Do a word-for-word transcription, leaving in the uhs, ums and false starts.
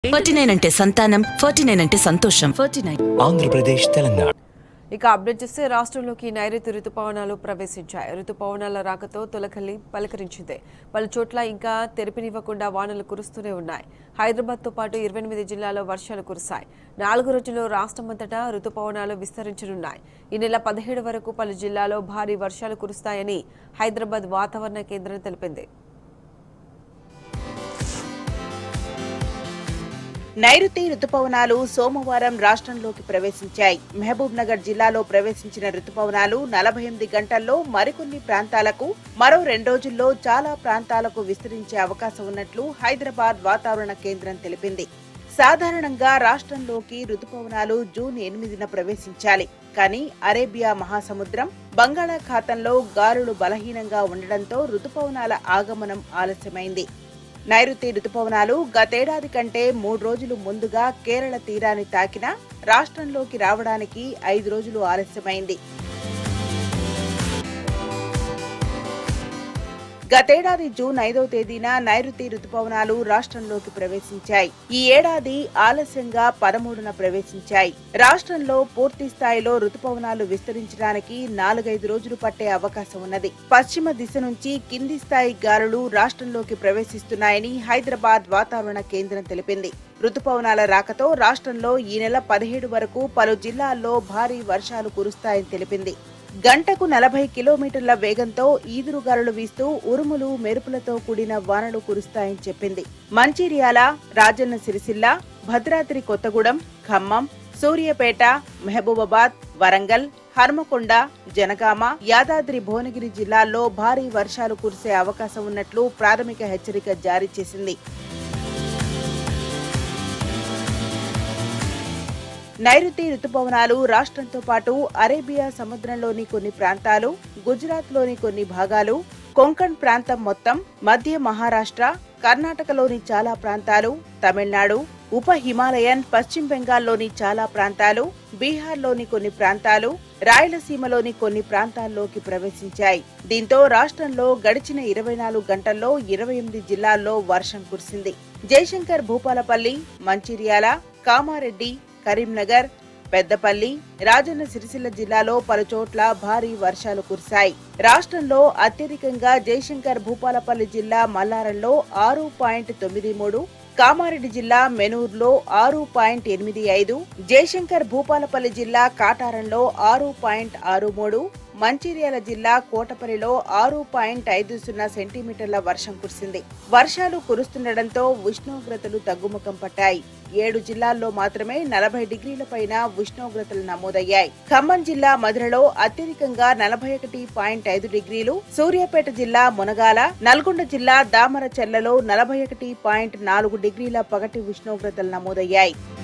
Forty nine అంటే సంతానం, forty nine అంటే సంతోషం. Forty nine Andhra Pradesh, Telangana. ఇక అప్డేట్ చేస్తే రాష్ట్రంలోకి నైరుతి రుతుపవనాలు ప్రవేశించాయి. రుతుపవనాల రాకతో తొలకల్లి పలకరించింది. పలు చోట్ల ఇంకా తెరిపినివ్వకుండా వానలు కురుస్తూనే ఉన్నాయి. హైదరాబాద్తో పాటు ఇరవై ఎనిమిది జిల్లాల్లో వర్షాలు కురిశాయి. నాలుగు రోజుల్లో రాష్ట్రమంతటా రుతుపవనాలు విస్తరించనున్నాయి. ఈ నెల పదిహేడు వరకు పలు జిల్లాల్లో భారీ వర్షాలు కురుస్తాయని హైదరాబాద్ వాతావరణ కేంద్రం తెలిపింది. నైరుతి రుతుపవనాలు సోమవారం రాష్ట్రంలోకి ప్రవేశించాయి. మహబూబ్ నగర్ జిల్లాలో ప్రవేశించిన రుతుపవనాలు నలభై ఎనిమిది గంటల్లో మరికొన్ని ప్రాంతాలకు, మరో రెండు రోజుల్లో చాలా ప్రాంతాలకు విస్తరించే అవకాశం ఉన్నట్లు హైదరాబాద్ వాతావరణ కేంద్రం తెలిపింది. సాధారణంగా రాష్ట్రంలోకి రుతుపవనాలు జూన్ ఎనిమిదిన ప్రవేశించాలి. కానీ అరేబియా మహాసముద్రం, బంగాళాఖాతంలో గాలులు బలహీనంగా ఉండడంతో రుతుపవనాల ఆగమనం ఆలస్యమైంది. నైరుతి రుతుపవనాలు గతేడాది కంటే మూడు రోజులు ముందుగా కేరళ తీరాన్ని తాకినా రాష్ట్రంలోకి రావడానికి ఐదు రోజులు ఆలస్యమైంది. గతేడాది జూన్ ఐదవ తేదీన నైరుతి రుతుపవనాలు రాష్ట్రంలోకి ప్రవేశించాయి. ఈ ఏడాది ఆలస్యంగా పదమూడున ప్రవేశించాయి. రాష్ట్రంలో పూర్తి స్థాయిలో రుతుపవనాలు విస్తరించడానికి నాలుగైదు రోజులు పట్టే అవకాశం ఉన్నది. పశ్చిమ దిశ నుంచి కింది స్థాయి గాలులు రాష్ట్రంలోకి ప్రవేశిస్తున్నాయని హైదరాబాద్ వాతావరణ కేంద్రం తెలిపింది. రుతుపవనాల రాకతో రాష్ట్రంలో ఈ నెల పదిహేడు వరకు పలు జిల్లాల్లో భారీ వర్షాలు కురుస్తాయని తెలిపింది. గంటకు నలభై కిలోమీటర్ల వేగంతో ఈదురుగాలులు వీస్తూ ఉరుములు, మెరుపులతో కూడిన వానలు కురుస్తాయని చెప్పింది. మంచిర్యాల, రాజన్న సిరిసిల్ల, భద్రాద్రి కొత్తగూడెం, ఖమ్మం, సూర్యాపేట, మహబూబాబాద్, వరంగల్, హన్మకొండ, జనగామ, యాదాద్రి భువనగిరి జిల్లాల్లో భారీ వర్షాలు కురిసే అవకాశం ఉన్నట్లు ప్రాథమిక హెచ్చరిక జారీ చేసింది. నైరుతి రుతుపవనాలు రాష్ట్రంతో పాటు అరేబియా సముద్రంలోని కొన్ని ప్రాంతాలు, గుజరాత్లోని కొన్ని భాగాలు, కొంకణ్ ప్రాంతం మొత్తం, మధ్య మహారాష్ట్ర, కర్ణాటకలోని చాలా ప్రాంతాలు, తమిళనాడు, ఉప హిమాలయన్, పశ్చిమ బెంగాల్లోని చాలా ప్రాంతాలు, బీహార్లోని కొన్ని ప్రాంతాలు, రాయలసీమలోని కొన్ని ప్రాంతాల్లోకి ప్రవేశించాయి. దీంతో రాష్ట్రంలో గడిచిన ఇరవై నాలుగు గంటల్లో ఇరవై ఎనిమిది జిల్లాల్లో వర్షం కురిసింది. జయశంకర్ భూపాలపల్లి, మంచిర్యాల, కామారెడ్డి, కరీంనగర్, పెద్దపల్లి, రాజన్న సిరిసిల్ల జిల్లాలో పలుచోట్ల భారీ వర్షాలు కురిశాయి. రాష్ట్రంలో అత్యధికంగా జయశంకర్ భూపాలపల్లి జిల్లా మల్లారంలో ఆరు పాయింట్ తొమ్మిది మూడు, కామారెడ్డి జిల్లా మెనూర్లో ఆరు పాయింట్ ఎనిమిది ఐదు, జయశంకర్ భూపాలపల్లి జిల్లా కాటారంలో ఆరు పాయింట్ ఆరు మూడు, మంచిర్యాల జిల్లా కోటపల్లిలో ఆరు పాయింట్ ఐదు సున్నా సెంటీమీటర్ల వర్షం కురిసింది. వర్షాలు కురుస్తుండటంతో ఉష్ణోగ్రతలు తగ్గుముఖం పట్టాయి. ఏడు జిల్లాల్లో మాత్రమే నలభై డిగ్రీల పైన ఉష్ణోగ్రతలు నమోదయ్యాయి. ఖమ్మం జిల్లా మధురలో అత్యధికంగా నలభై ఒకటి పాయింట్ ఐదు డిగ్రీలు, సూర్యాపేట జిల్లా మునగాల, నల్గొండ జిల్లా దామరచెర్లలో నలభై ఒకటి పాయింట్ నాలుగు డిగ్రీల పగటి ఉష్ణోగ్రతలు నమోదయ్యాయి.